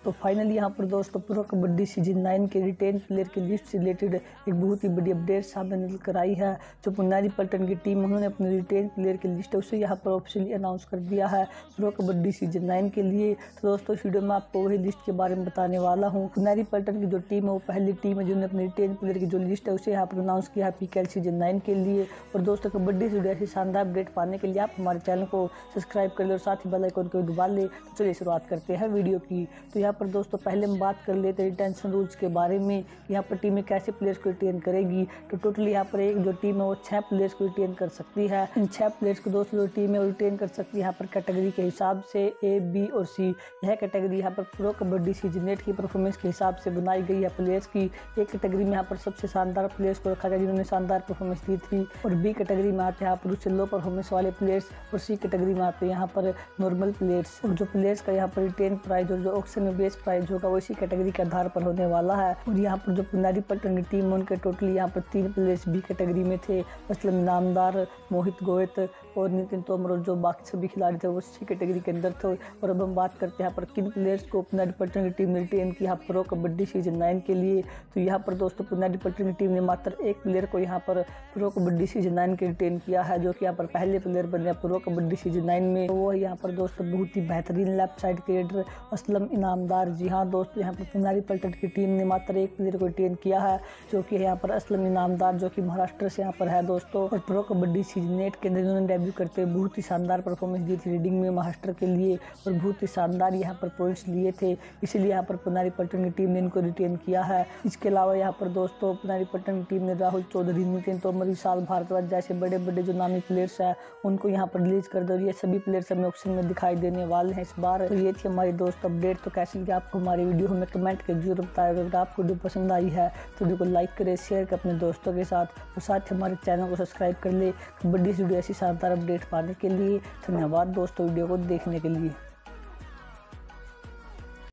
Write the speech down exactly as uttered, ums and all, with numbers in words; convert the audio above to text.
तो फाइनली यहाँ पर दोस्तों प्रो कबड्डी सीजन नाइन के रिटेन प्लेयर की लिस्ट से रिलेटेड एक बहुत ही बड़ी अपडेट सामने निकल कर आई है। जो पुनारी पलटन की टीम उन्होंने अपने रिटेन प्लेयर की लिस्ट है उसे यहाँ पर ऑफिशियली अनाउंस कर दिया है प्रो कबड्डी सीजन नाइन के लिए। तो दोस्तों इस वीडियो में आपको वही लिस्ट के बारे में बताने वाला हूँ। पुनारी पलटन की जो टीम है वो पहली टीम है जिन्होंने अपने रिटेन प्लेयर की जो लिस्ट है उसे यहाँ पर अनाउंस किया है पीकेएल सीजन नाइन के लिए। और दोस्तों कबड्डी से ऐसी शानदार अपडेट पाने के लिए आप हमारे चैनल को सब्सक्राइब कर ले और साथ ही बेल आइकन को दबा ले। तो चलिए शुरुआत करते हैं वीडियो की। तो यहाँ पर दोस्तों पहले हम बात कर लेते हैं रिटेंशन रूल्स के बारे में। यहाँ पर टीमें कैसे प्लेयर्स को रिटेन करेगी। तो टोटली यहाँ पर एक जो टीम है वो छह प्लेयर्स को रिटेन कर सकती है। इन छह प्लेयर्स को दोस्तों जो टीम है वो रिटेन कर सकती है यहाँ पर कैटेगरी के हिसाब से ए बी और सी। यह कैटेगरी यहाँ पर प्रो कबड्डी सीजन एट की परफॉर्मेंस के हिसाब से बनाई गई है प्लेयर्स की। एक कैटेगरी में यहाँ पर सबसे शानदार प्लेयर्स को रखा गया जिन्होंने शानदार परफॉर्मेंस दी थी, और बी कैटेगरी में आते हैं यहाँ पर उससे लो परफॉर्मेंस वाले प्लेयर्स, और सी कैटेगरी में आते हैं यहाँ पर नॉर्मल प्लेयर्स। और जो प्लेयर्स का यहाँ पर रिटेन प्राइज और जो ऑक्शन में बेस प्राइज होगा वो इसी कैटेगरी के आधार पर होने वाला है। और यहाँ पर जो पुनारी पलटन की टीम उनके टोटली यहाँ पर तीन प्लेयर्स बी कैटेगरी में थे, असलम इनामदार, मोहित गोयत और नितिन तोमर, और जो बाकी सभी खिलाड़ी थे वो सी कैटेगरी के अंदर थे। और अब हम बात करते हैं यहाँ पर किन प्लेयर्स को पुनारी पलटन की टीम ने रिटेन किया प्रो कबड्डी सीजन नाइन के लिए। तो यहाँ पर दोस्तों पुनारी पलटन की टीम ने मात्र एक प्लेयर को यहाँ पर प्रो कबड्डी सीजन नाइन के रिटेन किया है, जो कि यहाँ पर पहले प्लेयर बने प्रो कबड्डी सीजन नाइन में। तो वो यहाँ पर दोस्तों बहुत ही बेहतरीन left side cricketer Aslam Inamdar. जी हाँ दोस्तों, यहाँ पर पुनारी पलटन की टीम ने मात्र एक प्लेयर को रिटेन किया है, जो कि यहाँ पर असलम इनामदार, जो कि महाराष्ट्र से यहाँ पर है दोस्तों। और प्रो कबड्डी सीजन एट के अंदर इन्होंने डेब्यू करते हुए बहुत ही शानदार परफॉर्मेंस दी थी रीडिंग में महाराष्ट्र के लिए, और बहुत ही शानदार यहाँ पर पॉइंट्स लिए थे, इसलिए यहाँ पर पुनारी पलटन की टीम ने इनको रिटेन किया है। इसके अलावा यहाँ पर दोस्तों पुनारी पलटन की टीम ने राहुल चौधरी, नितिन तोमर, विशाल भारद्वाज जैसे बड़े बड़े जो नामी प्लेयर्स हैं उनको यहाँ पर रिलीज कर दो। ये सभी प्लेयर्स हमें ऑप्शन में दिखाई देने वाले हैं इस बार। तो ये थी हमारी दोस्त अपडेट। तो कैसी लगी आपको हमारी वीडियो, हमें कमेंट कर जरूर बताएगा। अगर आपको वीडियो पसंद आई है तो वीडियो को लाइक करें, शेयर करें अपने दोस्तों के साथ, और साथ ही हमारे चैनल को सब्सक्राइब कर ले कबड्डी से वीडियो ऐसी शानदार अपडेट पाने के लिए। धन्यवाद दोस्तों वीडियो को देखने के लिए।